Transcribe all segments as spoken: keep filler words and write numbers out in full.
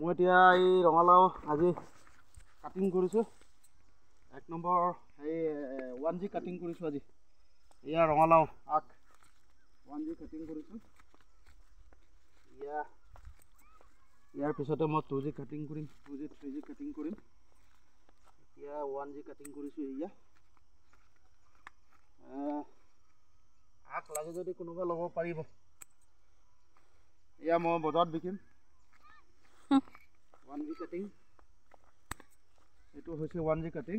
মই এতিয়া এই ৰঙালাও আজি কাটিং কৰিছোঁ এক নম্বৰ এই ওৱান জি কাটিং কৰিছোঁ আজি এয়া ৰঙালাও আগ ওৱান জি কাটিং কৰিছোঁ ইয়া ইয়াৰ পিছতে মই টু জি কাটিং কৰিম two G three G cutting কৰিম এতিয়া ওৱান জি কাটিং কৰিছোঁ এয়া আগ লাগে যদি কোনোবা ল'ব পাৰিব এয়া মই বজাৰত বিকিম ওৱান জি কাটিং এইটো হৈছে ওৱান জি কাটিং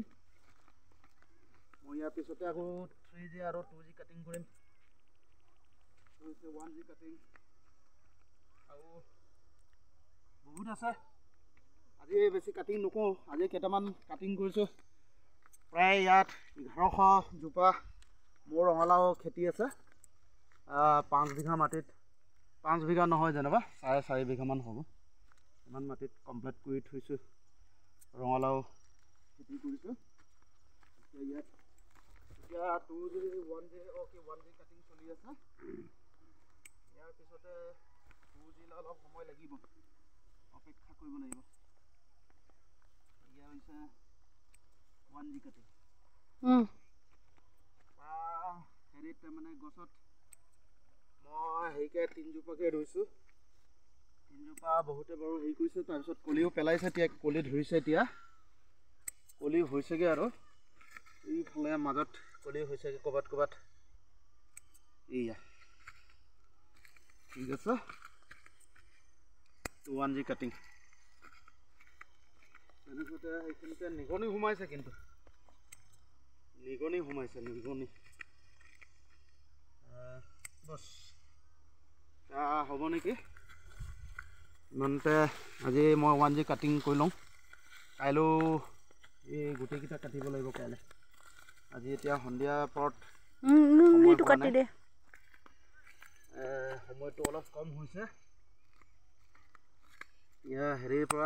মই ইয়াৰ পিছতে আকৌ থ্ৰী জি আৰু টু জি কাটিং কৰিম এইটো হৈছে ওৱান জি কাটিং আৰু বহুত আছে আজি বেছি কাটিং নকৰোঁ আজি কেইটামান কাটিং কৰিছোঁ প্ৰায় ইয়াত এঘাৰশ জোপা মোৰ ৰঙালাও খেতি আছে পাঁচ বিঘা মাটিত পাঁচ বিঘা নহয় যেনিবা চাৰে চাৰি বিঘামান হ'ব ইমান মাটিত কমপ্লিট কৰি থৈছোঁ ৰঙালাও খেতি কৰিছোঁ এতিয়া ইয়াত এতিয়া two G one G okay one G cutting চলি আছে ইয়াৰ পিছতে টু জিলৈ অলপ সময় লাগিব অপেক্ষা কৰিব লাগিব এয়া হৈছে ওৱান জি কাটিং হেৰিত মানে গছত মই হেৰিকৈ তিনিজোপাকৈ ৰুইছোঁ তিনিজোপা বহুতে বাৰু হেৰি কৰিছে তাৰপিছত কলিও পেলাইছে এতিয়া কলি ধৰিছে এতিয়া কলি হৈছেগৈ আৰু এইফালে মাজত কলি হৈছেগৈ ক'ৰবাত ক'ৰবাত এইয়া ঠিক আছে ওৱান জি কাটিং তেনেকুৱাতে এইখিনিতে নিগনি সোমাইছে কিন্তু নিগনি সোমাইছে নিগনি বছ হ'ব নেকি ইমানতে আজি মই ওৱান জি কাটিং কৰি লওঁ কাইলৈ এই গোটেইকেইটা কাটিব লাগিব কাইলৈ আজি এতিয়া সন্ধিয়া পৰত সময়টো অলপ কম হৈছে ইয়াৰ হেৰিৰ পৰা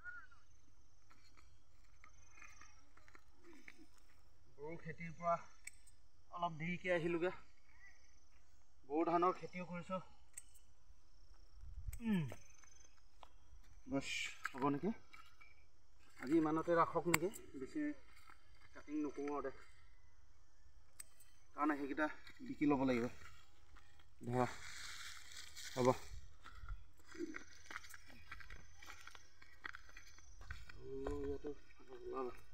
বড়ো খেতিৰ পৰা অলপ দেৰিকৈ আহিলোগৈ বড়ো ধানৰ খেতিও কৰিছোঁ বছ হ'ব নেকি আজি ইমানতে ৰাখক নেকি বেছি কাটিং নকৰোঁ আৰু দে কাৰণ সেইকেইটা বিকি ল'ব লাগিব ধৰা হ'ব ইয়াতো